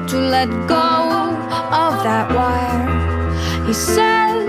to let go of that wire. He said